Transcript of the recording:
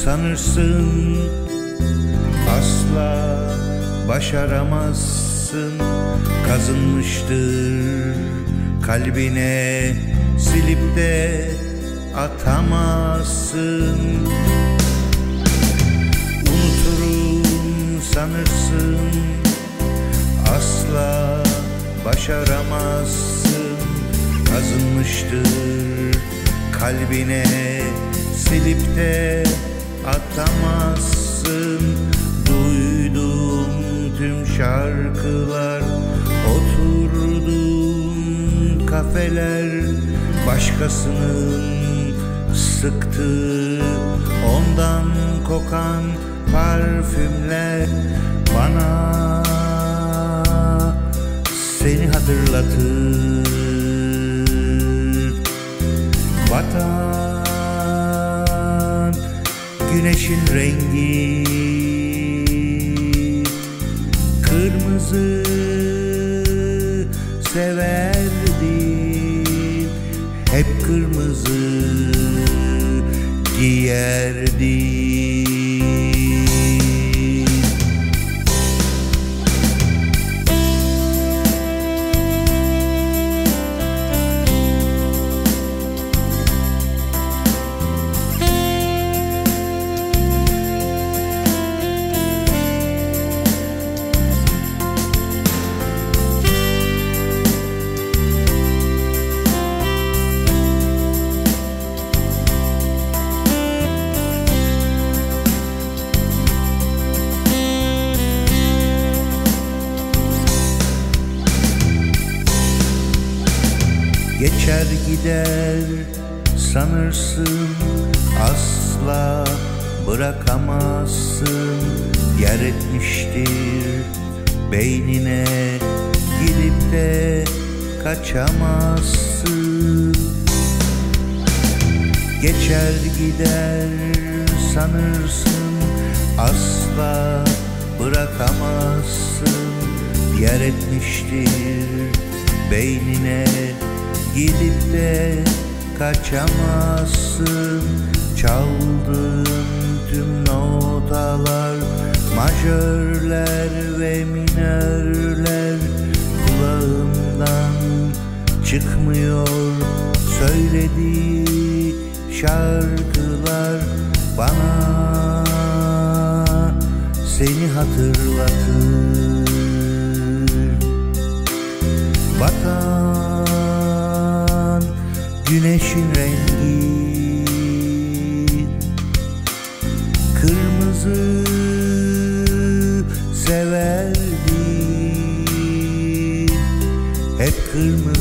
sanırsın, asla başaramazsın. Kazınmıştır kalbine, silip de atamazsın. Unuturum sanırsın, asla başaramazsın. Kazınmıştır kalbine, silip de atamazsın. Duydum tüm şarkılar, oturdum kafeler, başkasının sıktığı, ondan kokan parfümler bana seni hatırlatır. Batan güneşin rengi kırmızı, severdim, hep kırmızı giyerdim. Geçer gider sanırsın, asla bırakamazsın. Yer etmiştir beynine, gidip de kaçamazsın. Geçer gider sanırsın, asla bırakamazsın. Yer etmiştir beynine, gidip de kaçamazsın. Çaldığım tüm notalar, majörler ve minörler kulağımdan çıkmıyor. Söylediği şarkılar bana seni hatırlatır. Batan güneşin rengi kırmızı, severdim, hep kırmızı